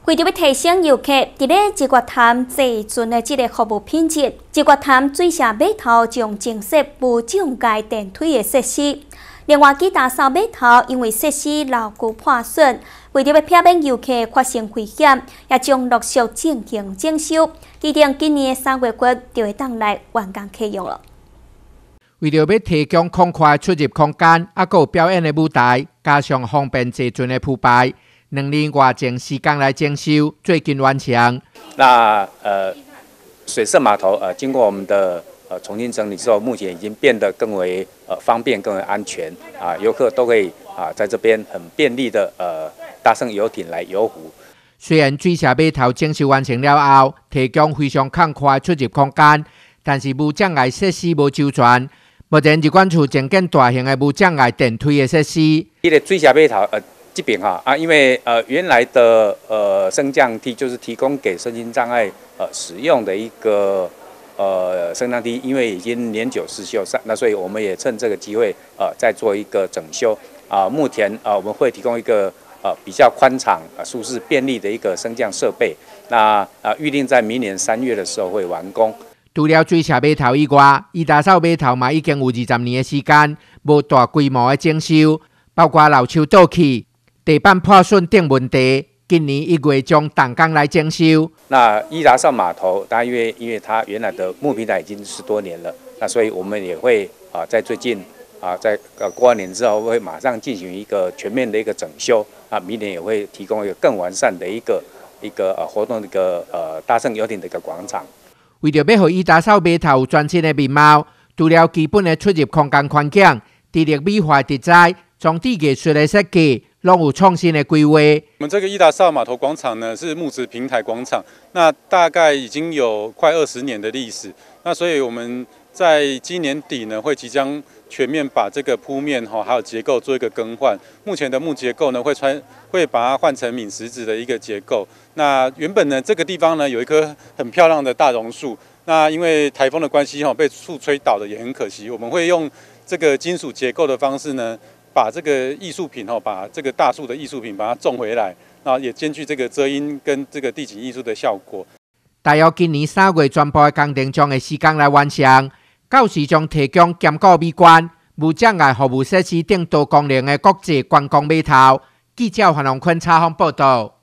为着要提升游客伫咧日月潭坐船的这个服务品质，日月潭水社码头将增设无障碍电梯的设施。另外，基大扫码头因为设施老旧破损，为着要避免游客发生危险，也将陆续进行整修。预定今年3月份就会当来完工启用了。 为了要提供宽阔出入空间，还有表演的舞台，加上方便坐船的铺排。2年多前时间来整修，最近完成。 那水社码头经过我们的重新整理之后，目前已经变得更为方便、更为安全游客都可以在这边很便利的搭乘游艇来游湖。 虽然水社码头整修完成了后，提供非常宽阔出入空间，但是无障碍设施无周全。目前日管处增建大型的无障碍电梯的设施。 这个水社码头这边因为原来的升降梯就是提供给身心障碍使用的一个升降梯，因为已经年久失修，那所以我们也趁这个机会再做一个整修目前我们会提供一个比较宽敞、舒适、便利的一个升降设备。那预定在明年3月的时候会完工。 除了水社码头以外，伊大扫码头嘛已经有20年的时间，无大规模的整修，包括老树倒去、地板破损等问题。今年1月将动工来整修。 那伊达邵码头，因为它原来的木平台已经10多年了，那所以我们也会在最近在过完年之后，会马上进行一个全面的一个整修明年也会提供一个更完善的一个活动的一个搭乘游艇的一个广场。 为着要让伊达扫码头有全新的面貌，除了基本的出入空间环境，地力美化特材、装置艺术的设计，拢有创新的规划。 我们这个伊达邵码头广场呢，是木质平台广场，那大概已经有快20年的历史。那所以我们在今年底呢，会即将全面把这个铺面还有结构做一个更换。目前的木结构呢，会把它换成抿实质的一个结构。那原本呢，这个地方呢有一棵很漂亮的大榕树，那因为台风的关系被树吹倒的也很可惜。我们会用这个金属结构的方式呢，把这个艺术品把这个大树的艺术品把它种回来，那也兼具这个遮阴跟这个地景艺术的效果。 大约今年3月全部的工程将的时间来完成，到时将提供兼顾美观、无障碍服务设施等多功能的国际观光码头。记者黄龙坤采访报道。